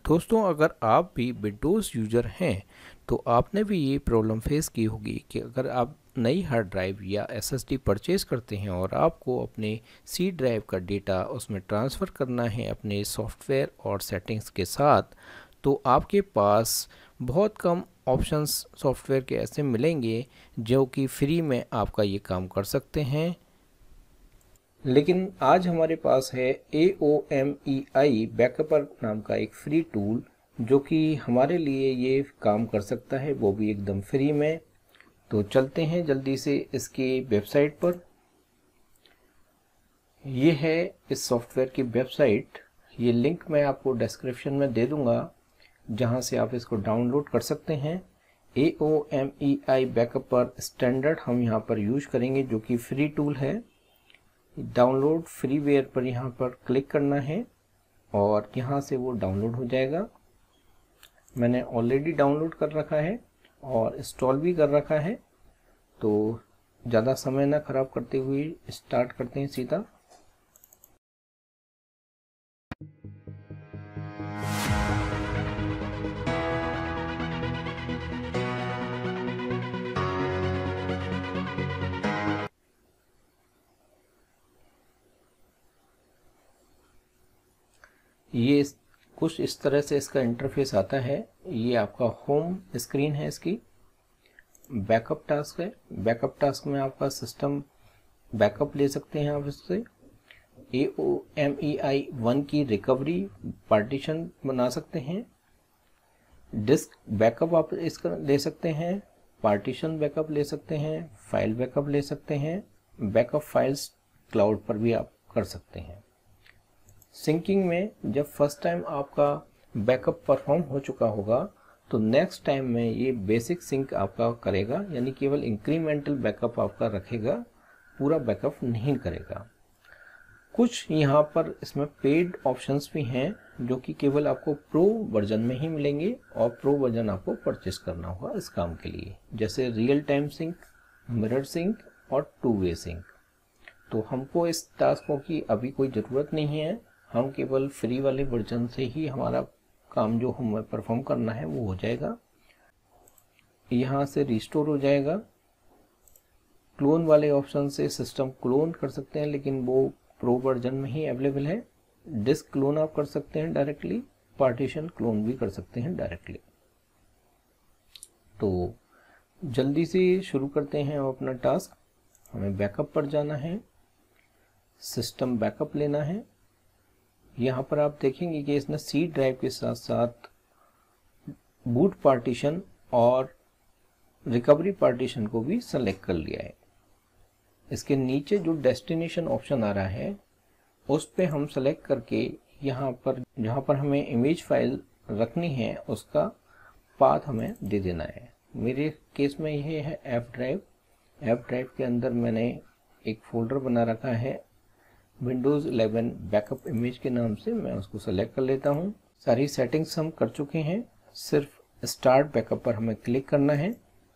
दोस्तों, अगर आप भी विंडोज़ यूज़र हैं तो आपने भी ये प्रॉब्लम फेस की होगी कि अगर आप नई हार्ड ड्राइव या एसएसडी परचेज़ करते हैं और आपको अपने सी ड्राइव का डेटा उसमें ट्रांसफ़र करना है अपने सॉफ्टवेयर और सेटिंग्स के साथ, तो आपके पास बहुत कम ऑप्शंस सॉफ्टवेयर के ऐसे मिलेंगे जो कि फ्री में आपका ये काम कर सकते हैं। लेकिन आज हमारे पास है AOMEI बैकअपर नाम का एक फ्री टूल जो कि हमारे लिए ये काम कर सकता है, वो भी एकदम फ्री में। तो चलते हैं जल्दी से इसकी वेबसाइट पर। ये है इस सॉफ्टवेयर की वेबसाइट। ये लिंक मैं आपको डिस्क्रिप्शन में दे दूंगा जहां से आप इसको डाउनलोड कर सकते हैं। AOMEI बैकअपर स्टैंडर्ड हम यहाँ पर यूज करेंगे जो कि फ्री टूल है। डाउनलोड फ्रीवेयर पर यहाँ पर क्लिक करना है और यहाँ से वो डाउनलोड हो जाएगा। मैंने ऑलरेडी डाउनलोड कर रखा है और इंस्टॉल भी कर रखा है, तो ज़्यादा समय ना खराब करते हुए स्टार्ट करते हैं सीधा। ये कुछ इस तरह से इसका इंटरफेस आता है। ये आपका होम स्क्रीन है इसकी। बैकअप टास्क है। बैकअप टास्क में आपका सिस्टम बैकअप ले सकते हैं आप इससे। AOMEI 1 की रिकवरी पार्टीशन बना सकते हैं। डिस्क बैकअप आप इसका ले सकते हैं। पार्टीशन बैकअप ले सकते हैं। फाइल बैकअप ले सकते हैं। बैकअप फाइल्स क्लाउड पर भी आप कर सकते हैं। सिंकिंग में जब फर्स्ट टाइम आपका बैकअप परफॉर्म हो चुका होगा तो नेक्स्ट टाइम में ये बेसिक सिंक आपका करेगा, यानी केवल इंक्रीमेंटल बैकअप आपका रखेगा, पूरा बैकअप नहीं करेगा। कुछ यहाँ पर इसमें पेड ऑप्शंस भी हैं जो कि केवल आपको प्रो वर्जन में ही मिलेंगे और प्रो वर्जन आपको परचेस करना होगा इस काम के लिए, जैसे real time sync, mirror sync और टू वे सिंक। तो हमको इस टास्कों की अभी कोई ज़रूरत नहीं है। हम केवल फ्री वाले वर्जन से ही हमारा काम जो हमें परफॉर्म करना है वो हो जाएगा। यहाँ से रिस्टोर हो जाएगा। क्लोन वाले ऑप्शन से सिस्टम क्लोन कर सकते हैं, लेकिन वो प्रो वर्जन में ही अवेलेबल है। डिस्क क्लोन आप कर सकते हैं डायरेक्टली, पार्टीशन क्लोन भी कर सकते हैं डायरेक्टली। तो जल्दी से शुरू करते हैं अपना टास्क। हमें बैकअप पर जाना है, सिस्टम बैकअप लेना है। यहाँ पर आप देखेंगे कि इसने सी ड्राइव के साथ साथ बूट पार्टीशन और रिकवरी पार्टीशन को भी सेलेक्ट कर लिया है। इसके नीचे जो डेस्टिनेशन ऑप्शन आ रहा है उस पे हम सेलेक्ट करके यहाँ पर जहाँ पर हमें इमेज फाइल रखनी है उसका पाथ हमें दे देना है। मेरे केस में यह है एफ ड्राइव। एफ ड्राइव के अंदर मैंने एक फोल्डर बना रखा है विंडोज़ 11 बैकअप इमेज के नाम से। मैं उसको सेलेक्ट कर लेता हूँ। सारी सेटिंग्स हम कर चुके हैं, सिर्फ स्टार्ट बैकअप पर हमें क्लिक करना है।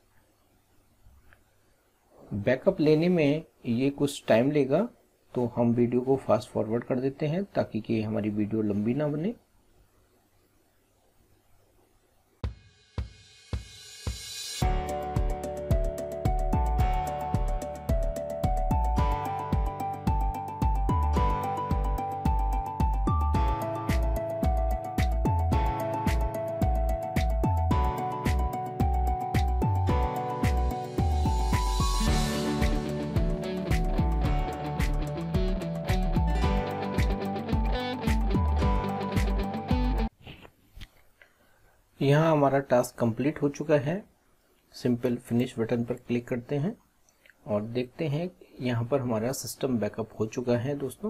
बैकअप लेने में ये कुछ टाइम लेगा, तो हम वीडियो को फास्ट फॉरवर्ड कर देते हैं ताकि कि हमारी वीडियो लंबी ना बने। यहाँ हमारा टास्क कंप्लीट हो चुका है। सिंपल फिनिश बटन पर क्लिक करते हैं और देखते हैं यहाँ पर हमारा सिस्टम बैकअप हो चुका है। दोस्तों,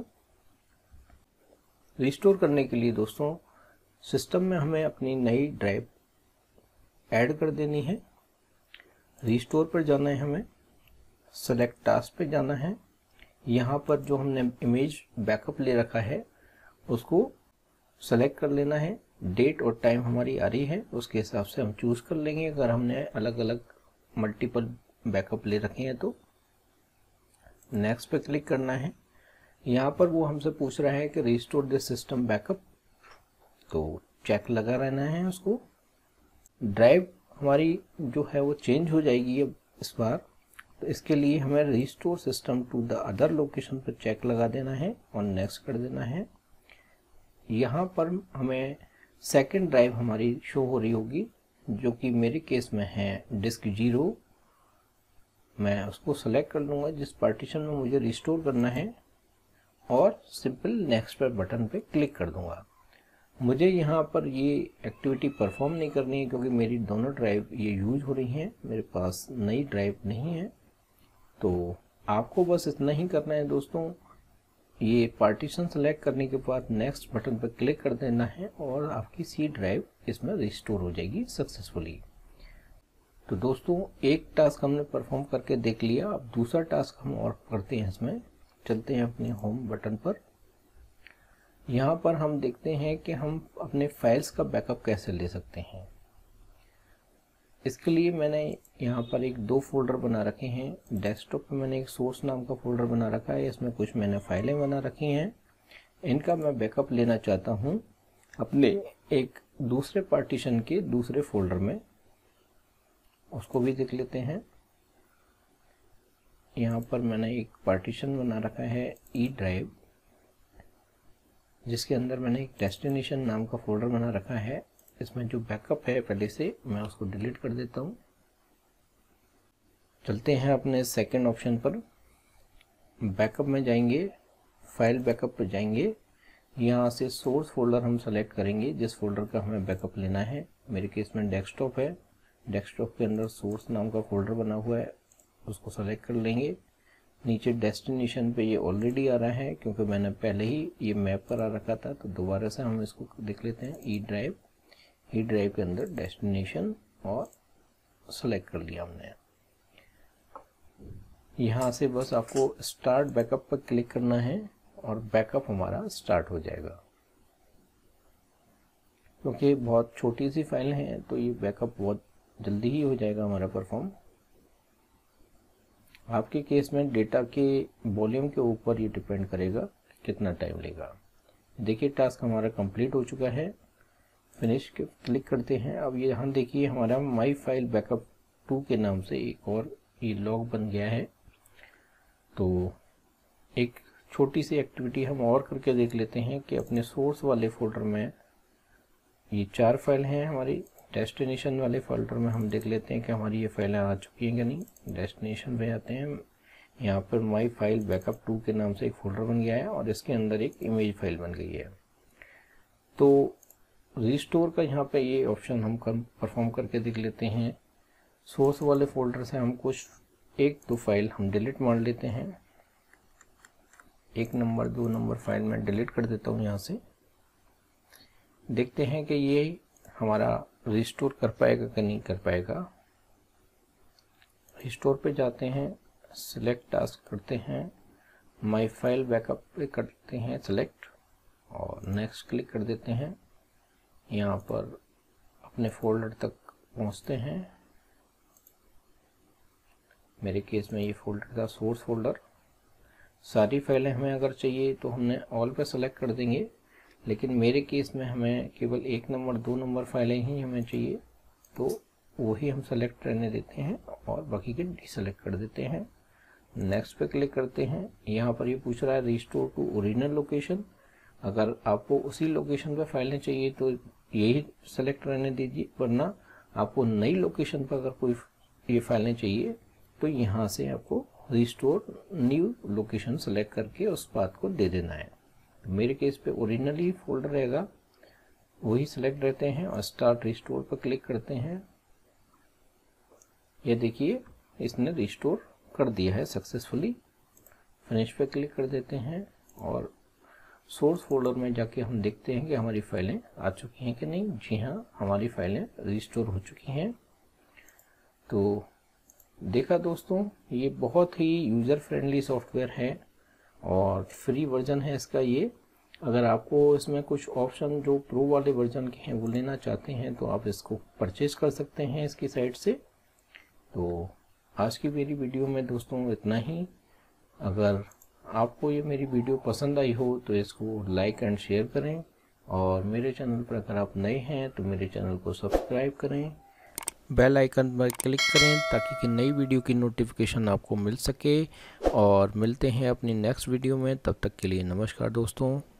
रिस्टोर करने के लिए दोस्तों सिस्टम में हमें अपनी नई ड्राइव ऐड कर देनी है। रिस्टोर पर जाना है, हमें सेलेक्ट टास्क पे जाना है। यहाँ पर जो हमने इमेज बैकअप ले रखा है उसको सेलेक्ट कर लेना है। डेट और टाइम हमारी आ रही है उसके हिसाब से हम चूज कर लेंगे। अगर हमने अलग अलग मल्टीपल बैकअप ले रखे हैं तो नेक्स्ट पे क्लिक करना है। यहाँ पर वो हमसे पूछ रहा है कि रिस्टोर दिस सिस्टम बैकअप, तो चेक लगा रहना है उसको। ड्राइव हमारी जो है वो चेंज हो जाएगी अब इस बार, तो इसके लिए हमें restore system to the other location पर चेक लगा देना है और नेक्स्ट कर देना है। यहाँ पर हमें सेकंड ड्राइव हमारी शो हो रही होगी, जो कि मेरे केस में है डिस्क 0। मैं उसको सेलेक्ट कर लूँगा जिस पार्टीशन में मुझे रिस्टोर करना है और सिंपल नेक्स्ट पर बटन पे क्लिक कर दूँगा। मुझे यहाँ पर ये एक्टिविटी परफॉर्म नहीं करनी है क्योंकि मेरी दोनों ड्राइव ये यूज हो रही हैं, मेरे पास नई ड्राइव नहीं है। तो आपको बस इतना ही करना है दोस्तों, ये पार्टीशन सेलेक्ट करने के बाद नेक्स्ट बटन पर क्लिक कर देना है और आपकी सी ड्राइव इसमें रिस्टोर हो जाएगी सक्सेसफुली। तो दोस्तों एक टास्क हमने परफॉर्म करके देख लिया, अब दूसरा टास्क हम और करते हैं। इसमें चलते हैं अपने होम बटन पर। यहाँ पर हम देखते हैं कि हम अपने फाइल्स का बैकअप कैसे ले सकते हैं। इसके लिए मैंने यहाँ पर 2 फोल्डर बना रखे हैं। डेस्कटॉप पे मैंने एक सोर्स नाम का फोल्डर बना रखा है, इसमें कुछ मैंने फाइलें बना रखी हैं। इनका मैं बैकअप लेना चाहता हूँ अपने एक दूसरे पार्टीशन के दूसरे फोल्डर में, उसको भी देख लेते हैं। यहाँ पर मैंने एक पार्टीशन बना रखा है ई ड्राइव, जिसके अंदर मैंने एक डेस्टिनेशन नाम का फोल्डर बना रखा है। इसमें जो बैकअप है पहले से, मैं उसको डिलीट कर देता हूँ। चलते हैं अपने सेकंड ऑप्शन पर, बैकअप में जाएंगे, फाइल बैकअप पर जाएंगे। यहाँ से सोर्स फोल्डर हम सेलेक्ट करेंगे जिस फोल्डर का हमें बैकअप लेना है। मेरे केस में डेस्कटॉप है, डेस्कटॉप के अंदर सोर्स नाम का फोल्डर बना हुआ है, उसको सेलेक्ट कर लेंगे। नीचे डेस्टिनेशन पे ये ऑलरेडी आ रहा है क्योंकि मैंने पहले ही ये मैप करा रखा था, तो दोबारा से हम इसको देख लेते हैं। ई ड्राइव के अंदर डेस्टिनेशन और सेलेक्ट कर लिया हमने। यहाँ से बस आपको स्टार्ट बैकअप पर क्लिक करना है और बैकअप हमारा स्टार्ट हो जाएगा। क्योंकि बहुत छोटी सी फाइल है तो ये बैकअप बहुत जल्दी ही हो जाएगा हमारा परफॉर्म। आपके केस में डेटा के वॉल्यूम के ऊपर ये डिपेंड करेगा कि कितना टाइम लेगा। देखिए टास्क हमारा कंप्लीट हो चुका है, फिनिश के क्लिक करते हैं। अब ये यहाँ देखिए हमारा माई फाइल बैकअप 2 के नाम से एक और ये लॉग बन गया है। तो एक छोटी सी एक्टिविटी हम और करके देख लेते हैं कि अपने सोर्स वाले फोल्डर में ये 4 फाइल हैं हमारी। डेस्टिनेशन वाले फोल्डर में हम देख लेते हैं कि हमारी ये फाइलें आ चुकी हैं कि नहीं। डेस्टिनेशन पे आते हैं, यहाँ पर माई फाइल बैकअप 2 के नाम से एक फोल्डर बन गया है और इसके अंदर एक इमेज फाइल बन गई है। तो रिस्टोर का यहाँ पे ये ऑप्शन हम परफॉर्म करके देख लेते हैं। सोर्स वाले फोल्डर से हम कुछ 1-2 फाइल हम डिलीट मार लेते हैं। 1 नंबर 2 नंबर फाइल में डिलीट कर देता हूँ यहाँ से। देखते हैं कि ये हमारा रिस्टोर कर पाएगा कि नहीं कर पाएगा। रिस्टोर पे जाते हैं, सिलेक्ट टास्क करते हैं, माई फाइल बैकअप पे करते हैं सिलेक्ट और नेक्स्ट क्लिक कर देते हैं। यहाँ पर अपने फोल्डर तक पहुँचते हैं। मेरे केस में ये फोल्डर था सोर्स फोल्डर। सारी फाइलें हमें अगर चाहिए तो हमने ऑल पे सेलेक्ट कर देंगे, लेकिन मेरे केस में हमें केवल 1 नंबर 2 नंबर फाइलें ही हमें चाहिए, तो वही हम सेलेक्ट रहने देते हैं और बाकी के डीसेलेक्ट कर देते हैं। नेक्स्ट पे क्लिक करते हैं। यहाँ पर ये पूछ रहा है रिस्टोर टू ओरिजिनल लोकेशन। अगर आपको उसी लोकेशन पे फाइलें चाहिए तो यही सेलेक्ट रहने दीजिए, वरना आपको नई लोकेशन पर अगर कोई ये फाइलें चाहिए तो यहाँ से आपको रिस्टोर न्यू लोकेशन सेलेक्ट करके उस बात को दे देना है। तो मेरे केस पे ओरिजिनली फोल्डर रहेगा, वही सेलेक्ट रहते हैं और स्टार्ट रिस्टोर पर क्लिक करते हैं। ये देखिए इसने रिस्टोर कर दिया है सक्सेसफुली। फिनिश पे क्लिक कर देते हैं और सोर्स फोल्डर में जाके हम देखते हैं कि हमारी फाइलें आ चुकी हैं कि नहीं। जी हाँ, हमारी फाइलें रिस्टोर हो चुकी हैं। तो देखा दोस्तों, ये बहुत ही यूज़र फ्रेंडली सॉफ्टवेयर है और फ्री वर्जन है इसका ये। अगर आपको इसमें कुछ ऑप्शन जो प्रो वाले वर्जन के हैं वो लेना चाहते हैं तो आप इसको परचेज कर सकते हैं इसकी साइट से। तो आज की मेरी वीडियो में दोस्तों इतना ही। अगर आपको ये मेरी वीडियो पसंद आई हो तो इसको लाइक एंड शेयर करें और मेरे चैनल पर अगर आप नए हैं तो मेरे चैनल को सब्सक्राइब करें, बेल आइकन पर क्लिक करें ताकि कि नई वीडियो की नोटिफिकेशन आपको मिल सके। और मिलते हैं अपनी नेक्स्ट वीडियो में, तब तक के लिए नमस्कार दोस्तों।